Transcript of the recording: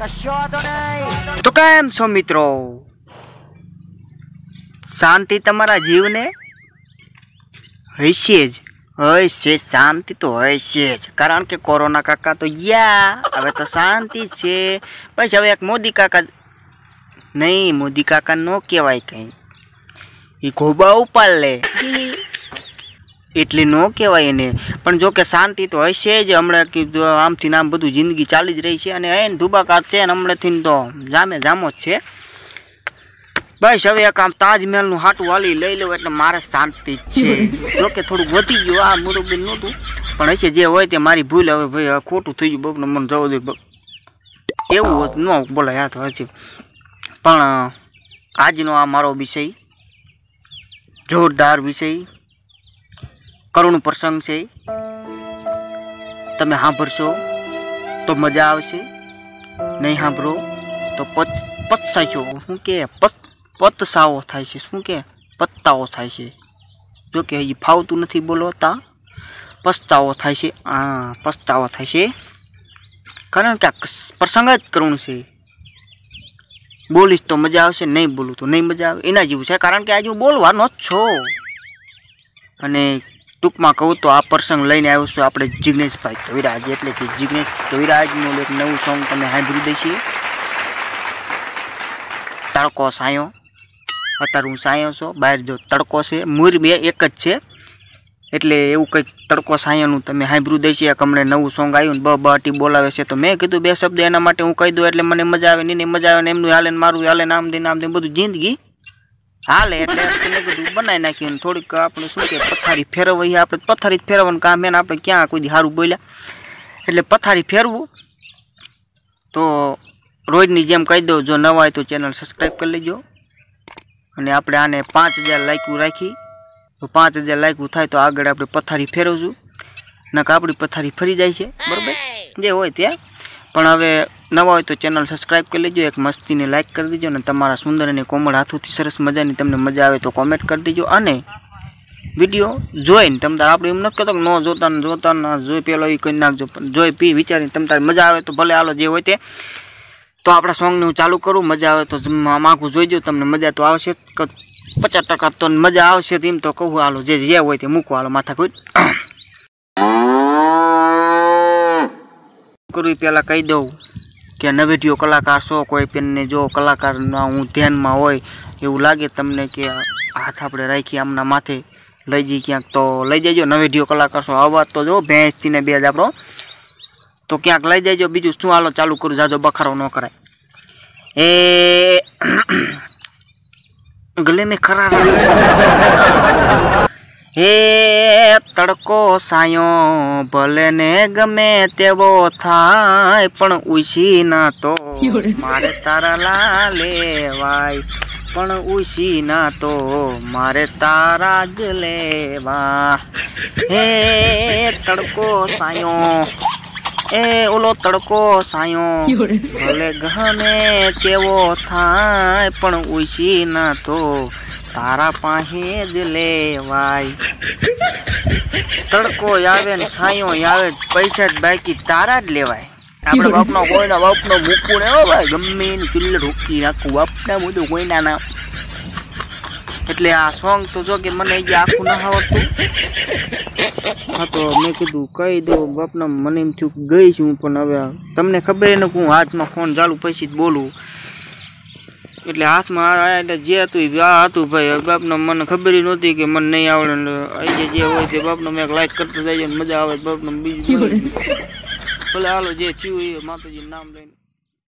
તો કેમ છો મિત્રો? શાંતિ તમારા જીવને હશે જ, હશે શાંતિ તો હશે જ, કારણ કે કોરોના કાકા તો ગયા, હવે તો શાંતિ છે. બસ હવે એક મોદી કાકા નહીં, મોદી કાકા નો કહેવાય કંઈ, એ ઘોબા ઉપાડ લે એટલે નો કહેવાય એને. પણ જો કે શાંતિ તો હશે જ. હમણાં કીધું આમથી આમ બધું જિંદગી ચાલી જ રહી છે, અને એને ધુબાકાત છે ને હમણાંથી તો જામે જામો જ છે. બસ હવે એક આમ તાજમહેલનું હાટું વાલી લઈ લઉં એટલે મારે શાંતિ જ છે. જો કે થોડુંક વધી ગયું, આ મુરબ્બી નહોતું, પણ હશે જે હોય તે મારી ભૂલ. હવે ભાઈ ખોટું થઈ ગયું, બપને મને જવું દે, એવું ન બોલાય યાદ હશે. પણ આજનો આ મારો વિષય જોરદાર વિષય, કરુણ પ્રસંગ છે. તમે સાંભળશો તો મજા આવશે, નહીં સાંભળો તો પસ્તાશો. શું કે પતસાવો થાય છે, શું કે પસ્તાવો થાય છે. જો કે હજી ફાવતું નથી બોલતા, પસ્તાવો થાય છે. હા, પસ્તાવો થાય છે, કારણ કે આ પ્રસંગ જ કરુણ છે. બોલીશ તો મજા આવશે, નહીં બોલું તો નહીં મજા આવે, એના જેવું છે. કારણ કે આજે હું બોલવાનો જ છો. અને ટૂંકમાં કહું તો આ પ્રસંગ લઈને આવ્યો છું આપણે જિગ્નેશભાઈ કવિરાજ, એટલે કે જિગ્નેશ કવિરાજનું એક નવું સોંગ તમે સાંભળી દઈશું, તડકો સાયો. અત્યારે હું સાયો છો, બહાર જો તડકો છે, મૂર બે એક જ છે, એટલે એવું કંઈક તડકો સાયાનું તમે સાંભળ્યું દઈશું. એક હમણાં નવું સોંગ આવ્યું ને બહાટી બોલાવે છે, તો મેં કીધું બે શબ્દ એના માટે હું કહી દઉં એટલે મને મજા આવે. નહીં મજા આવે ને એમનું હાલે ને મારું હાલે ને આમ દે બધું જિંદગી હાલે, એટલે મેં કીધું બનાવી નાખ્યું. થોડીક આપણે શું કે પથારી ફેરવવી, આપણે પથારી જ ફેરવવાનું કામ એને, આપણે ક્યાં કોઈ સારું બોલ્યા, એટલે પથારી ફેરવું. તો રોજની જેમ કહી દઉં, જો નવા હોય તો ચેનલ સબસ્ક્રાઈબ કરી લેજો. અને આપણે આને 5000 લાઈકું રાખી, તો 5000 લાઈકું થાય તો આગળ આપણે પથારી ફેરવશું. નકા આપણી પથારી ફરી જાય છે, બરાબર જે હોય ત્યાં. પણ હવે નવા હોય તો ચેનલ સબસ્ક્રાઈબ કરી લેજો, એક મસ્તીને લાઈક કરી દેજો, અને તમારા સુંદર અને કોમળ હાથોથી સરસ મજાની તમને મજા આવે તો કોમેન્ટ કરી દેજો. અને વિડીયો જોઈને તમ તારે આપણે એમ નથી કહેતો કે ન જોતા ના જોઈ પેલો એ કરી નાખજો, પણ જોઈ પી વિચારીને તમ તારે મજા આવે તો ભલે હાલો જે હોય તે. તો આપણા સોંગને હું ચાલુ કરું, મજા આવે તો આખું જોઈજો, તમને મજા તો આવશે, 50% તો મજા આવશે. તેમ તો કહું હાલો જે હોય તે મૂકવા, હાલો માથા કોઈ કરું. પહેલાં કહી દઉં કે નવેટીઓ કલાકાર છો, કોઈ પેનને જો કલાકારના હું ધ્યાનમાં હોય એવું લાગે તમને કે હાથ આપણે રાખી આમના માથે લઈ જઈ ક્યાંક, તો લઈ જજો. નવેટીઓ કલાકાર છો, અવાજ તો જો ભેંસથી ને બે જ આપણો, તો ક્યાંક લઈ જજો. બીજું શું, હાલો ચાલુ કરું, જાજો બખારો ન કરાય. એ ગલે મેં ખરા હે તડકો સાયો ભલે ને ગમે તેવો થાય, પણ ઉસી ના તો મારે તારા લેવાય, પણ ઉસી ના તો મારે તારા જ લેવા. હે તડકો સાયો, એ ઓલો તડકો સાયો ભલે ગમે તેવો થાય, પણ ઉસી ના તો તારા પાસે જ લેવાય. તડકો આવે ને છાંયો આવે, પૈસા જ બાકી તારા જ લેવાય. આપણે બાપનો કોઈના બાપનો મૂકવું ને હો ભાઈ, ગમે એની ચૂલ્લે ઢોકી નાખવું, બાપના બધું કોઈના ના. એટલે આ સોંગ તો જો કે મને જે આખું ના આવડતું, હા તો મેં કીધું કહી દઉં બાપના, મને એમ થયું ગઈ છું, પણ હવે તમને ખબર ને હું હાથમાં ફોન ચાલુ પછી જ બોલું, એટલે હાથમાં આવ્યા એટલે જે હતું આ હતું ભાઈ. બાપનો મને ખબર નહોતી કે મને નહીં આવડે, આજે જે હોય તે બાપનો મેં લાઈક કરતો જાય ને મજા આવે બાપનો. બીજું ભલે હાલો જે થયું એ માતાજીનું નામ લઈને